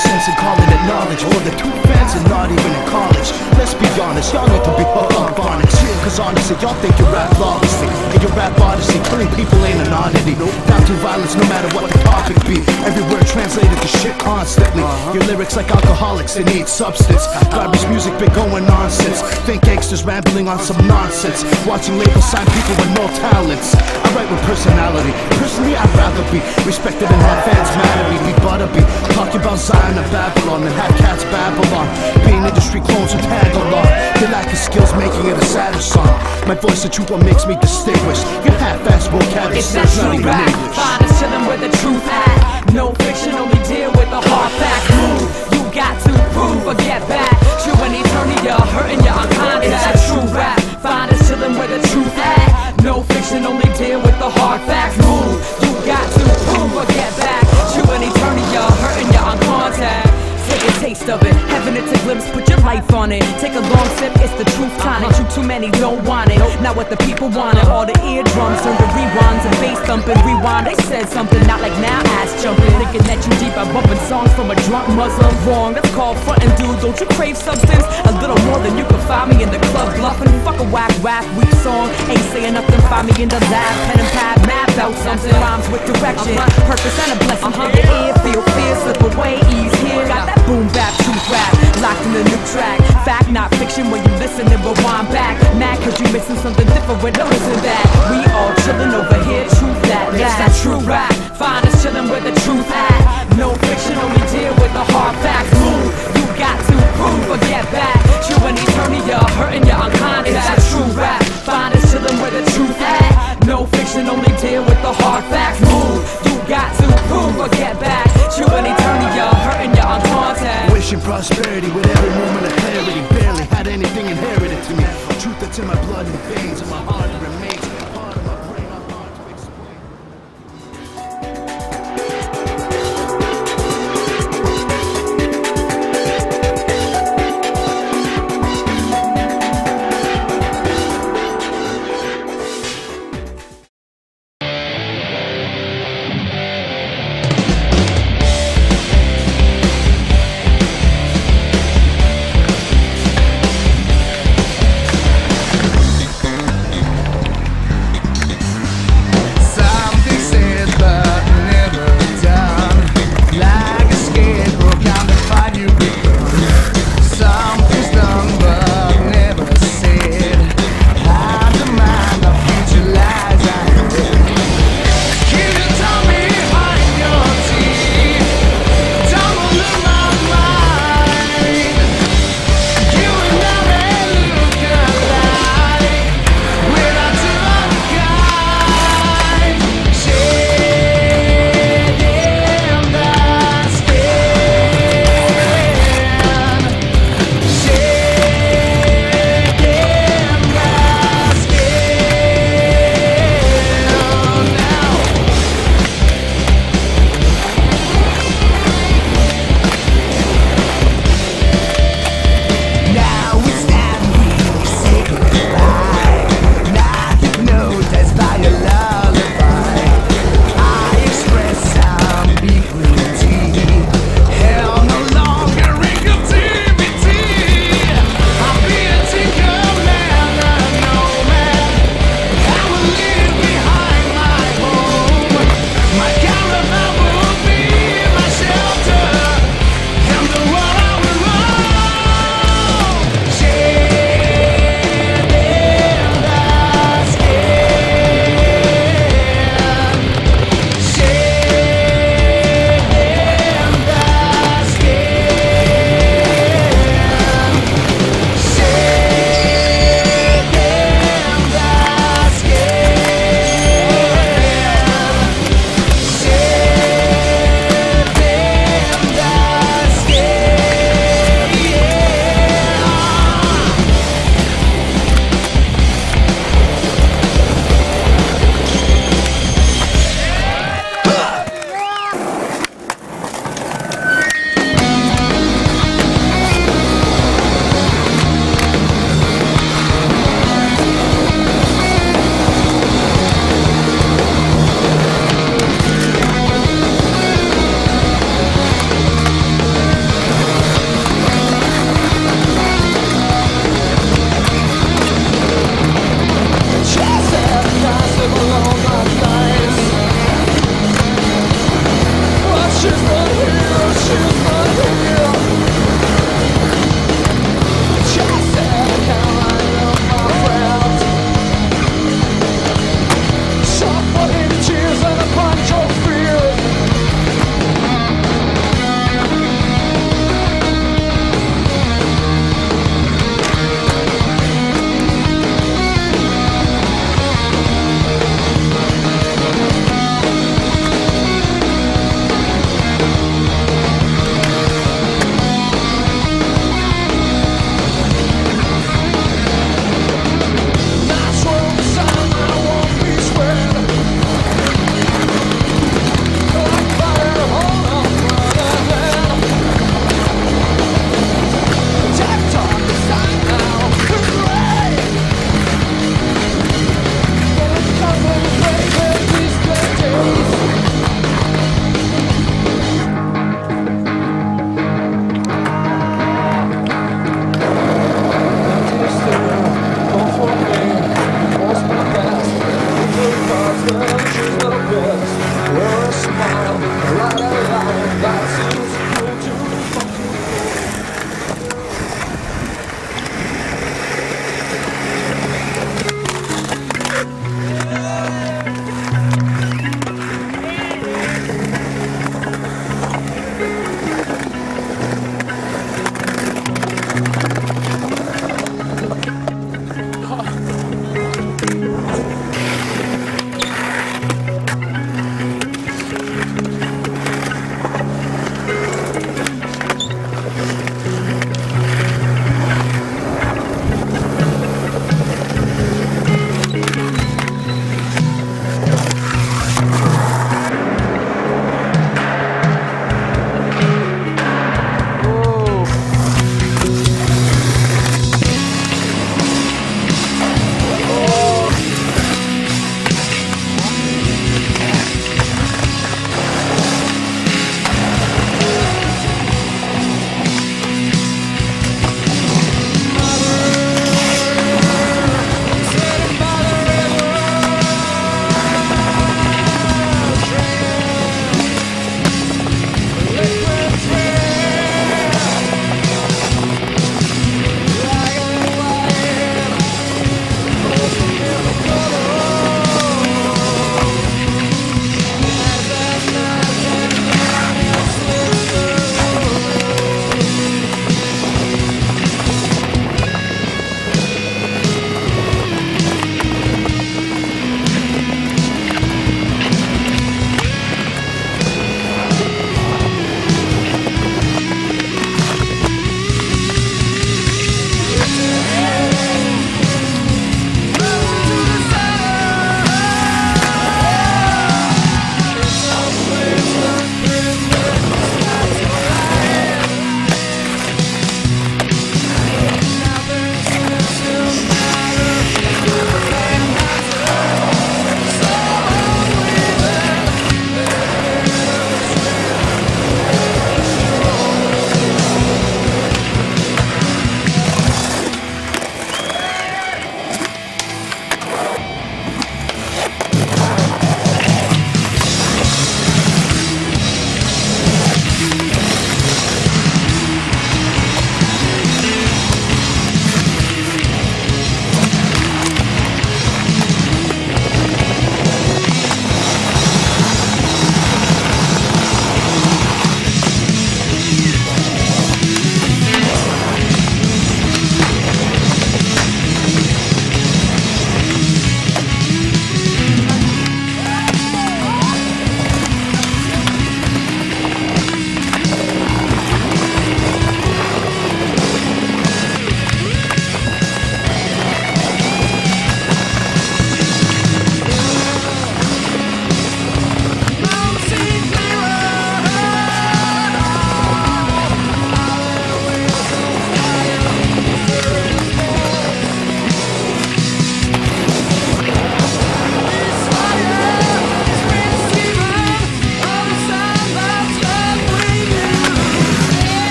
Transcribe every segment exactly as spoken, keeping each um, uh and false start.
sense in calling it knowledge. For the two fans and not even in college. Let's be honest, y'all need to be hooked on phonics. Cause honestly, y'all think you rap flawlessly, and you rap honestly. Killing people ain't an oddity. Down to violence no matter what the topic be. Every word translated to shit constantly. Your lyrics like alcoholics, they need substance. Garbage music been going nonsense. Think gangsters rambling on some nonsense. Watching labels sign people with no talents. I write with personality. Personally, I'd rather be respected and have fans mad at me. Be Butterby, talking about Zion and Babylon, and have cats Babylon. Being industry clones who tag along. They lack the skills making it a sadder song. My voice the truth what makes me distinguished. Your half-ass vocabulary, it's that true rap. Find us chillin' where the truth at. No fiction, only deal with the hard facts. Move, you got to prove or get back. True and eternity, you're hurting your contact. It's that true rap. Find us chillin' where the truth at. No fiction, only deal with the hard facts. Move, you got to prove or get back. True and eternity, you're hurting your contact. Take a taste of it, heaven it's a glimpse, put your life on it. Take a long sip, it's the truth tonic. You too many don't want it, not what the people wanted. All the eardrums turn to rewinds and bass thumping. Rewind, they said something, not like now ass jumping. Thinking that you deep by bumping songs from a drunk Muslim. Wrong, that's called frontin', dude. Don't you crave substance? A little more than you can find me in the club bluffing. Fuck a whack rap, weak song. Ain't saying nothing, find me in the lab. Pen and pad, map out something. Rhymes with direction, purpose and a blessing. Uh-huh. The ear, feel fear, slip away, ease here. Got that boom bap, truth rap, locked in the new track. Fact, not fiction, when you listen and rewind back. Mad cause you missing something different, notice that. We all chillin' over here, truth that. It's that true rap, find us chillin' where the truth at. No fiction, only deal with the hard facts. Move, you got to prove or get back. True and eternity, you're hurting your unconscious. It's that true rap, find us chillin' where the truth at. No fiction, only deal with the hard facts. Move, you got to prove or get back. True and eternity, you're hurting your unconscious. Wishing prosperity with every moment of clarity. Barely had anything inherited to me. Truth that's in my blood and veins, and my heart remains. Part of my brain, I'm hard to explain.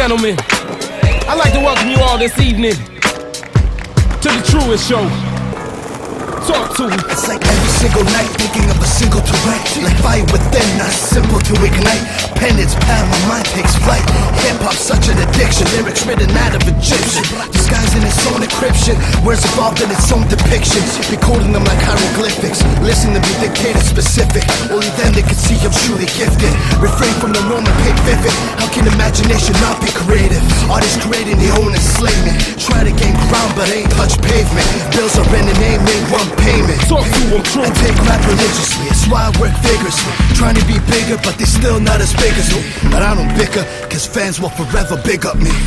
gentlemen, I'd like to welcome you all this evening to the Truest Show. Talk to me. It's like every single night thinking of a single to write. Like fire within, not simple to ignite. Pen is pad, my mind takes flight. Hip-hop's such an addiction. Lyrics written out of Egyptian, disguised in its own encryption. Words evolved in its own depictions, decoding them like hieroglyphics. Listen to me dictated specific. Only then they can see I'm truly gifted. Refrain from the norm and pick vivid. How can imagination not be creative? Artists creating their own enslavement. Try to gain ground but ain't touch pavement. Bills are in the name, ain't one payment. Talk to them, true. I take rap religiously, it's why I work vigorously. Trying to be bigger, but they still not as big as me. But I don't bicker, cause fans will forever big up me.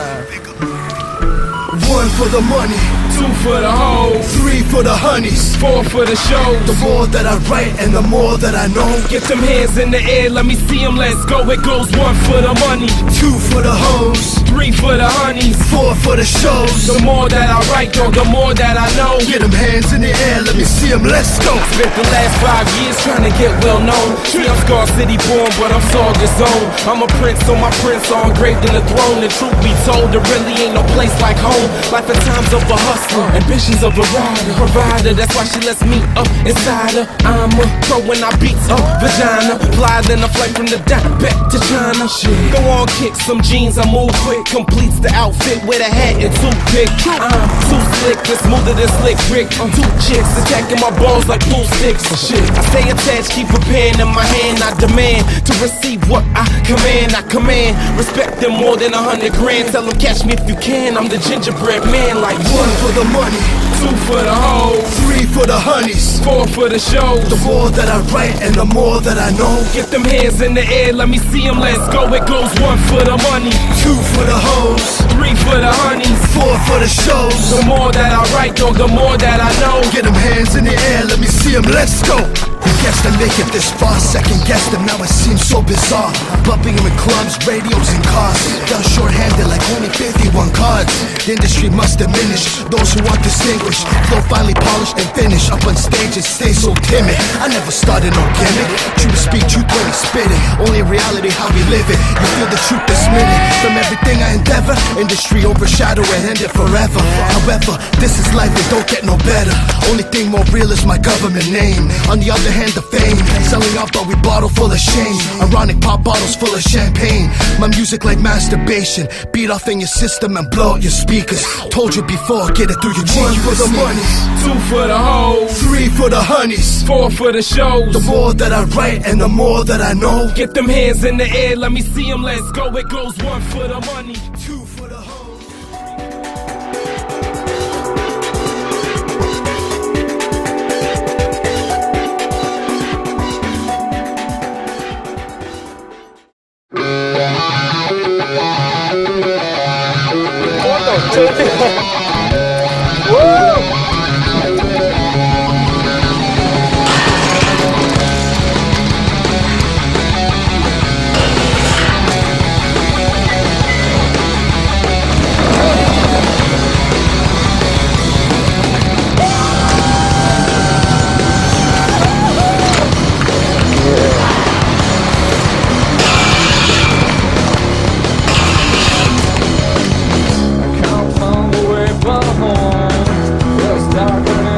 One for the money, Two for the hoes, three for the honeys, four for the shows. the more that I write and the more that I know. Get them hands in the air, let me see them, let's go. It goes one for the money, Two for the hoes, three for the honeys. four for the shows. The more that I write, though, the more that I know. Get them hands in the air, let me see them, let's go. Spent the last five years trying to get well known. See, I'm Scar City born, but I'm Saugus zone. I'm a prince, so my prince all engraved in the throne. And truth be told, there really ain't no place like home. Life at times of a hustler, ambitions of a rider, provider. That's why she lets me up inside her. I'm a pro when I beats up vagina. Fly then I flight from the dot back to China. Shit. Go on, kick some jeans, I move quick. Completes the outfit with a hat and toothpick. I'm too slick, and smoother than slick Rick. I'm two chicks attacking my balls like pool sticks. Shit. I stay attached, keep a pen in my hand. I demand to receive what I command. I command respect them more than a hundred grand. Tell them catch me if you can. I'm the gingerbread man, like One for the money, two for the hoes, three for the honeys. four for the shows. The more that I write and the more that I know. Get them hands in the air, let me see them, let's go. It goes one for the money, Two for the hoes, three for the honeys. four for the shows. The more that I write, though, the more that I know. Get them hands in the air, let me see them, let's go. Who guessed to make it this far? Second guess them, now it seems so bizarre. Bumping them in clubs, radios, and cars. Done short-handed like only fifty-one cards. The industry must diminish those who aren't distinguished. Flow finally polished and finished. Up on stage and stay so timid. I never started no gimmick. True to speak, truth when we spit it. Only reality how we live it. You feel the truth this minute. From everything I endeavor, industry overshadow and end it forever. However, this is life, it don't get no better. Only thing more real is my government name. On the other hand, the fame selling out, but we bottle full of shame. Ironic pop bottles full of champagne. My music like masturbation. Beat off in your system and blow out your speakers. Told you before, get it through your jeans. One for the money, Two for the hoes, three for the honeys. four for the shows. The more that I write and the more that I know. Get them hands in the air, let me see them, let's go. It goes one for the money, Two for the hoes. Come on the way from home. It's dark and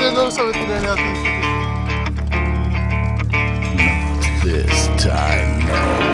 doğru sabit bir hayatım. This time, no.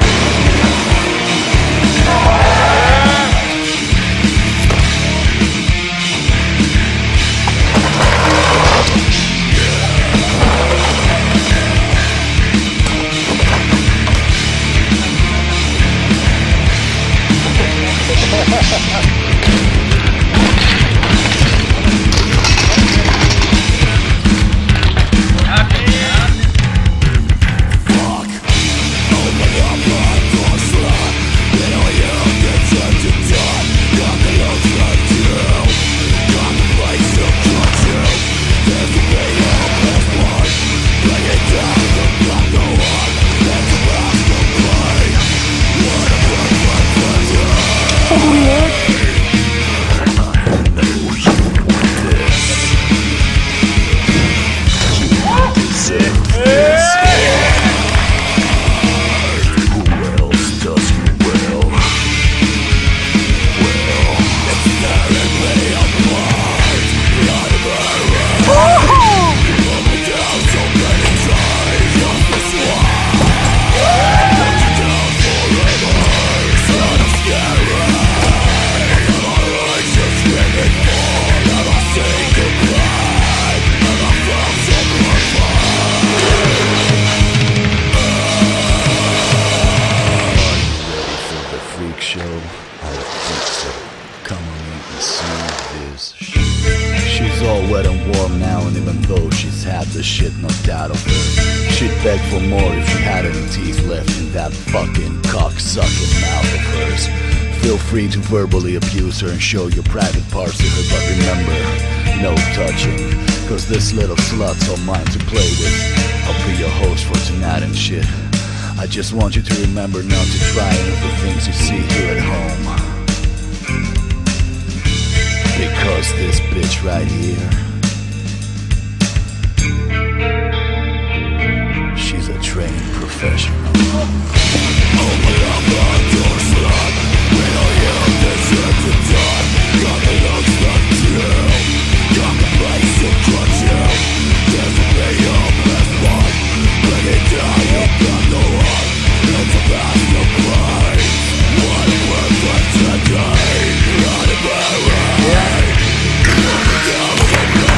Show? I don't think so. Come on in and see this shit. She's all wet and warm now, and even though she's had the shit knocked out of her, she'd beg for more if she had any teeth left in that fucking cock-sucking mouth of hers. Feel free to verbally abuse her and show your private parts to her, but remember, no touching, cause this little slut's all mine to play with. I'll be your host for tonight and shit. I just want you to remember not to try any of the things you see here at home, because this bitch right here, she's a trained professional. Open up the door, slut. We know you deserve to die. Got the looks like you. Got the place to clutch you. There's a way your best one. Bring it down, you got no one. It's about to play. What a perfect day. Not a bad way.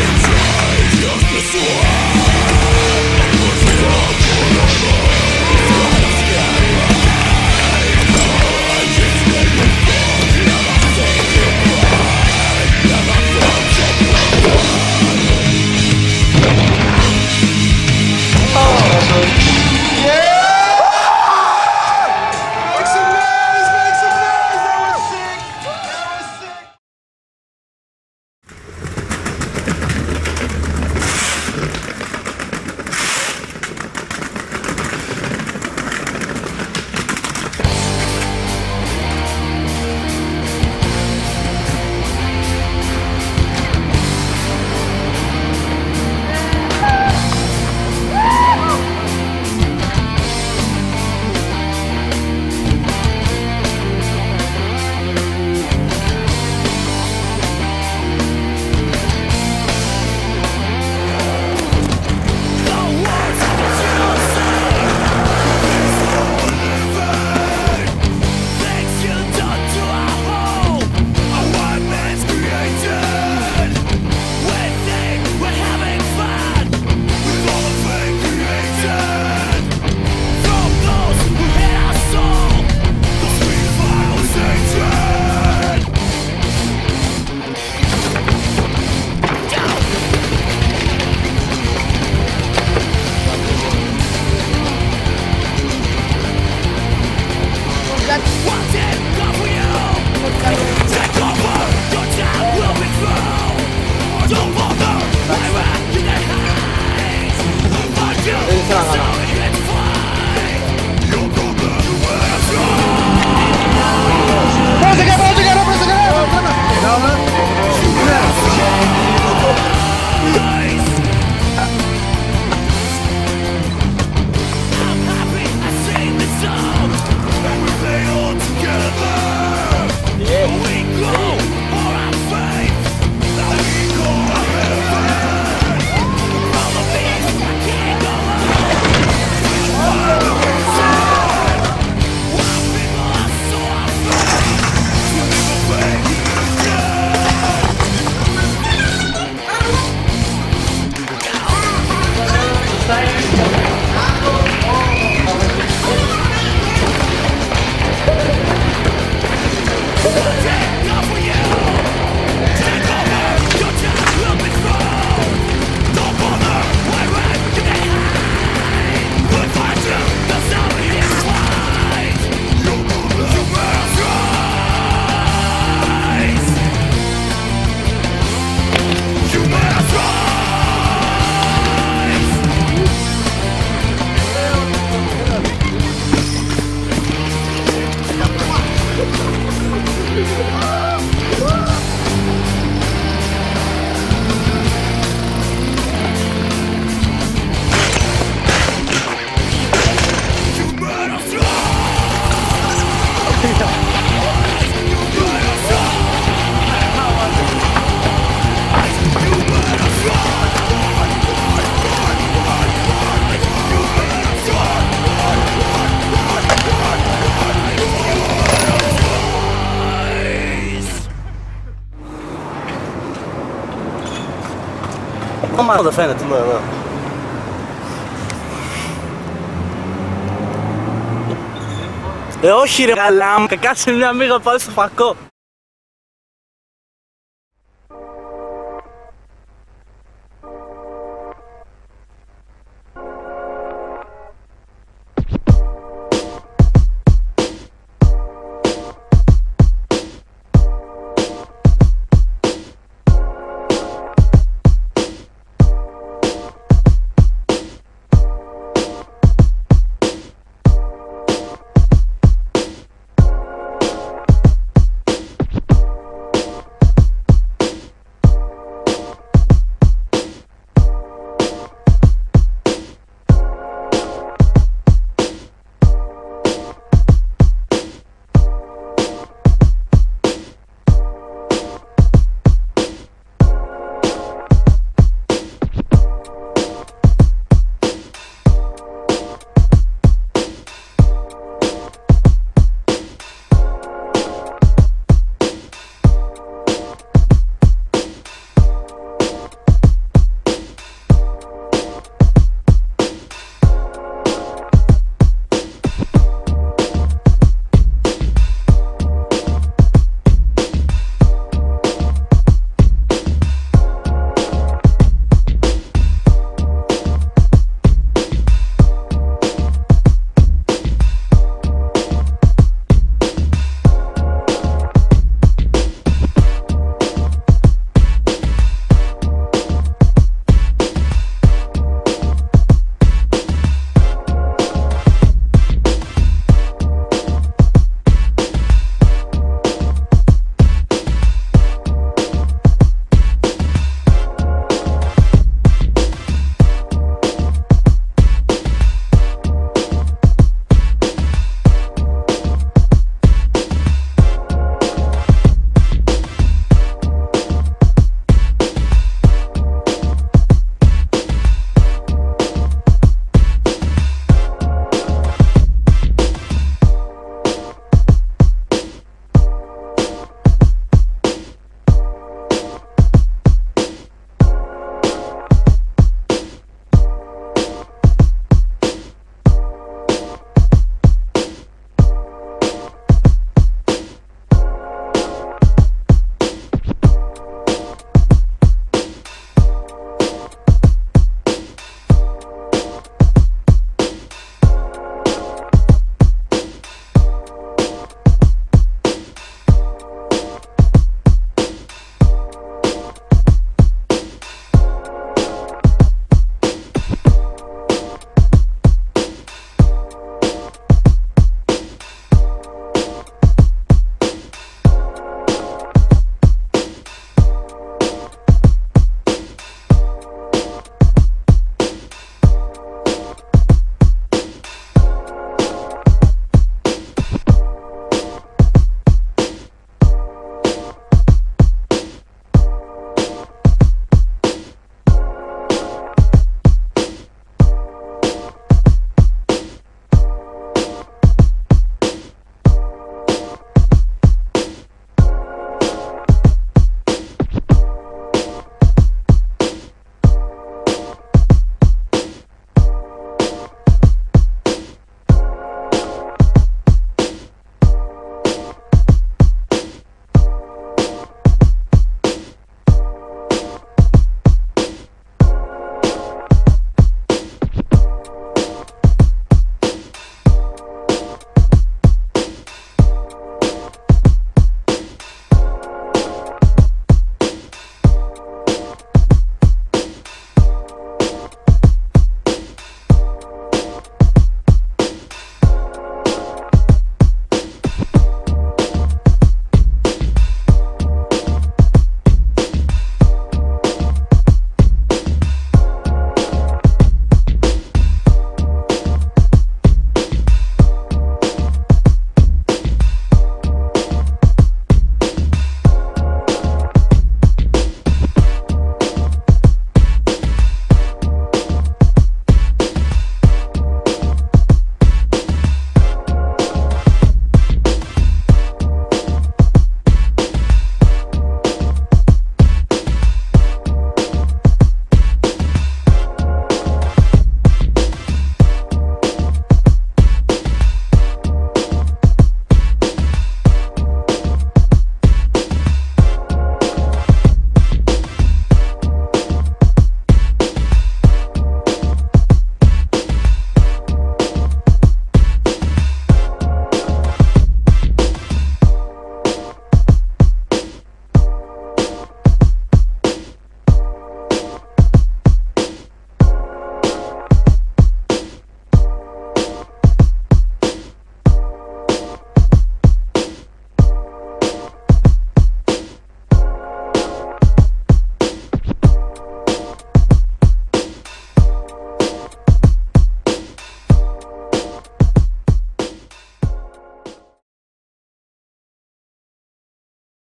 Όμα δεν φαίνεται. Ναι, ναι. Ε, όχι ρε γαλάμ, κάτσε μια μίγα πάω στο φακό.